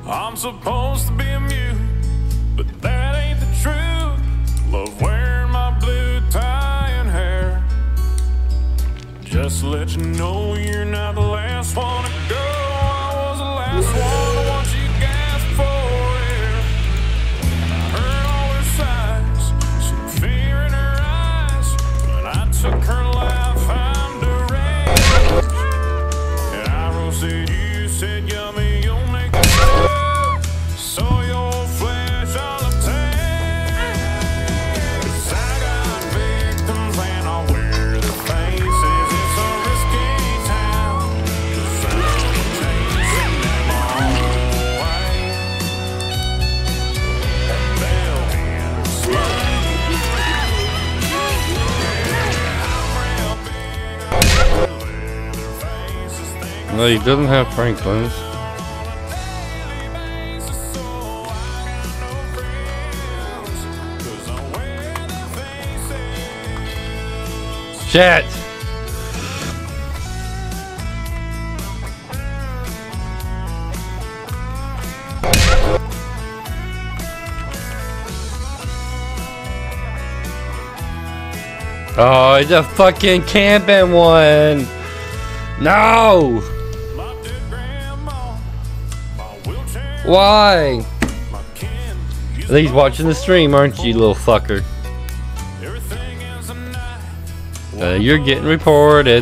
I'm supposed to be immune, but that ain't the truth. Love wearing my blue tie and hair. Just to let you know you're not the last one to go. I was the last one to watch you gasp for air. I heard all her sighs, some fear in her eyes. When I took her life, I'm deranged. And I roasted you, said yummy, you'll make it stay. So your flesh I'll obtain. 'Cause I got victims and I'll wear their faces. It's a risky town, 'cause I'm chasing them all away. They'll be in slave. I'm real big on Leatherface's thing. No, he doesn't have Franklin's. Shit! Oh, it's a fucking camping one! No! Why? I think he's watching the stream, aren't you, little fucker? You're getting reported.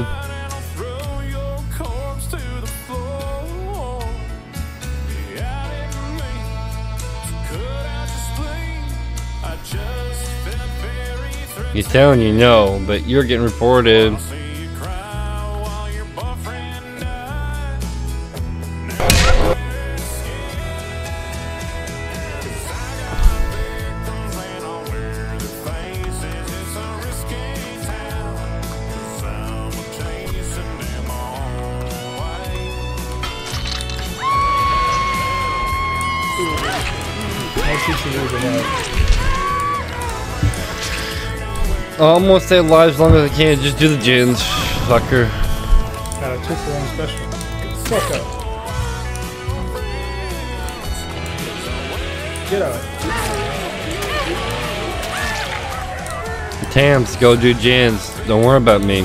He's telling you no, but you're getting reported. I'm gonna stay alive as long as I can. Just do the gins, sucker. Got a 2-for-1 special. Get the fuck up. Get out. Tams, go do gins. Don't worry about me.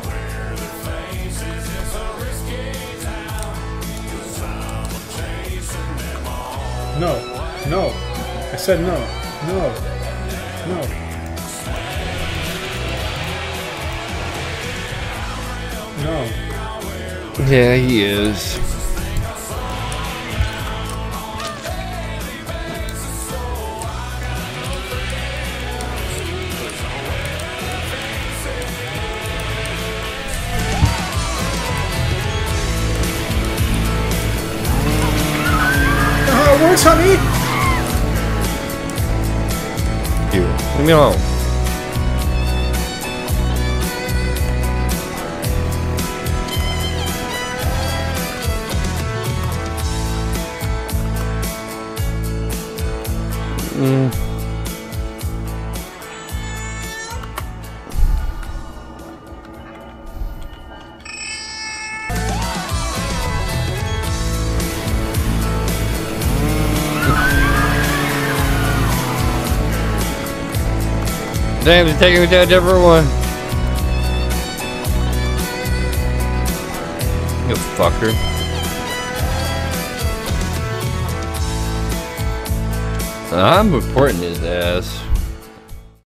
No. No. I said no. No. No. No. Yeah, he is. How it works, honey? Here, leave me alone. Damn, he's taking me to a different one. You fucker. I'm reporting his ass.